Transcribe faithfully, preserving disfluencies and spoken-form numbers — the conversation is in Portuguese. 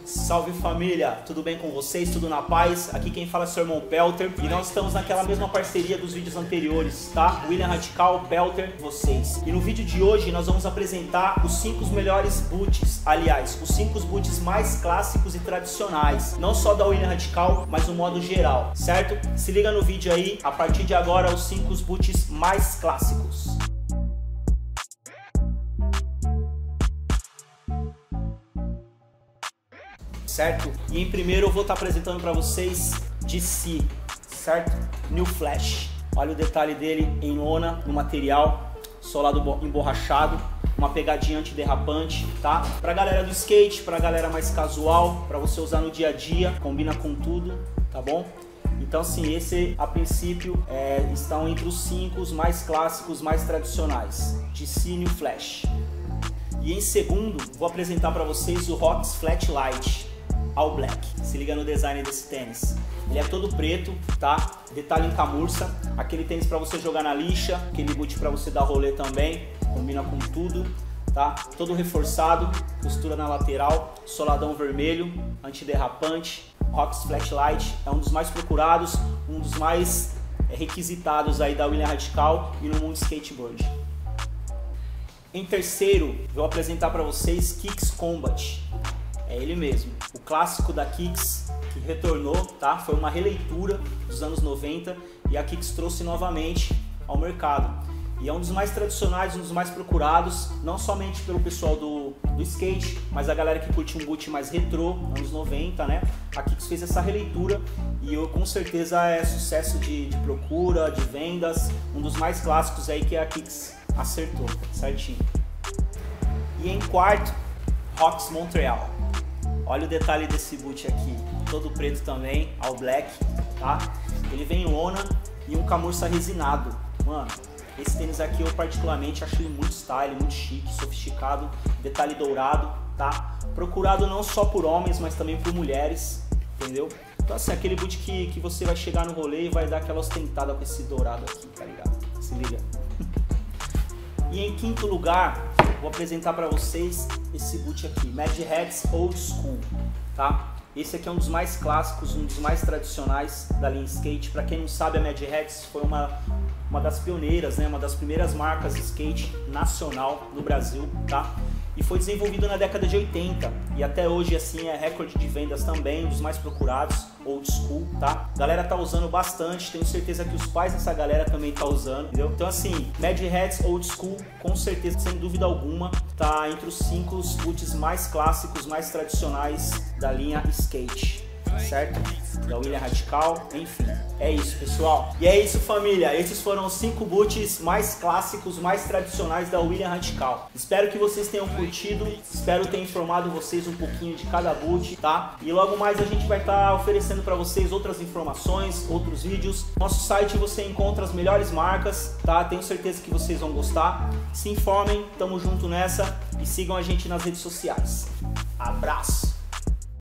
Salve família, tudo bem com vocês? Tudo na paz? Aqui quem fala é seu irmão Pelter e nós estamos naquela mesma parceria dos vídeos anteriores, tá? William Radical, Pelter, vocês. E no vídeo de hoje nós vamos apresentar os cinco melhores boots, aliás, os cinco boots mais clássicos e tradicionais, não só da William Radical, mas no modo geral, certo? Se liga no vídeo aí, a partir de agora os cinco boots mais clássicos. Certo? E em primeiro eu vou estar apresentando para vocês D C, certo? New Flash. Olha o detalhe dele em lona, no material, solado emborrachado, uma pegadinha antiderrapante, tá? Pra galera do skate, pra galera mais casual, pra você usar no dia a dia, combina com tudo, tá bom? Então assim, esse a princípio é, estão entre os cinco mais clássicos, mais tradicionais. D C New Flash. E em segundo, vou apresentar para vocês o Rox Flat Light All Black. Se liga no design desse tênis. Ele é todo preto, tá? Detalhe em camurça. Aquele tênis para você jogar na lixa, aquele boot para você dar rolê também. Combina com tudo, tá? Todo reforçado, costura na lateral, soladão vermelho, antiderrapante. Rox Flat Light é um dos mais procurados, um dos mais requisitados aí da William Radical e no mundo skateboard. Em terceiro, vou apresentar para vocês Kicks Combat. É ele mesmo, o clássico da Kicks que retornou, tá? Foi uma releitura dos anos noventa e a Kicks trouxe novamente ao mercado. E é um dos mais tradicionais, um dos mais procurados, não somente pelo pessoal do, do skate, mas a galera que curte um boot mais retrô, anos noventa, né? A Kicks fez essa releitura e eu, com certeza é sucesso de, de procura, de vendas, um dos mais clássicos aí que a Kicks acertou, certinho. E em quarto, Rox Montreal. Olha o detalhe desse boot aqui, todo preto também, all black, tá? Ele vem em lona e um camurça resinado. Mano, esse tênis aqui eu particularmente acho ele muito style, muito chique, sofisticado, detalhe dourado, tá? Procurado não só por homens, mas também por mulheres, entendeu? Então assim, aquele boot que, que você vai chegar no rolê e vai dar aquela ostentada com esse dourado aqui, tá ligado? Se liga. E em quinto lugar, vou apresentar para vocês esse boot aqui, Mad Hats Old School, tá? Esse aqui é um dos mais clássicos, um dos mais tradicionais da linha skate. Para quem não sabe, a Mad Hats foi uma, uma das pioneiras, né? Uma das primeiras marcas de skate nacional no Brasil, tá? E foi desenvolvido na década de oitenta e até hoje assim é recorde de vendas também, um dos mais procurados, old school, tá? A galera tá usando bastante, tenho certeza que os pais dessa galera também tá usando, entendeu? Então assim, Mad Hats Old School, com certeza, sem dúvida alguma, tá entre os cinco boots mais clássicos, mais tradicionais da linha skate, certo? Da William Radical, enfim, é isso pessoal. E é isso família, esses foram os cinco boots mais clássicos, mais tradicionais da William Radical. Espero que vocês tenham curtido, espero ter informado vocês um pouquinho de cada boot, tá? E logo mais a gente vai estar oferecendo para vocês outras informações, outros vídeos. Nosso site você encontra as melhores marcas, tá? Tenho certeza que vocês vão gostar. Se informem, tamo junto nessa e sigam a gente nas redes sociais. Abraço!